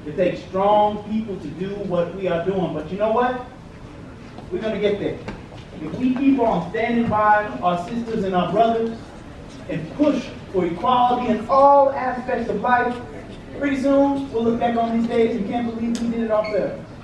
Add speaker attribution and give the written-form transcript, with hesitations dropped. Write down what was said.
Speaker 1: It takes strong people to do what we are doing. But you know what? We're going to get there. If we keep on standing by our sisters and our brothers and push for equality in all aspects of life, pretty soon we'll look back on these days and can't believe we did it ourselves.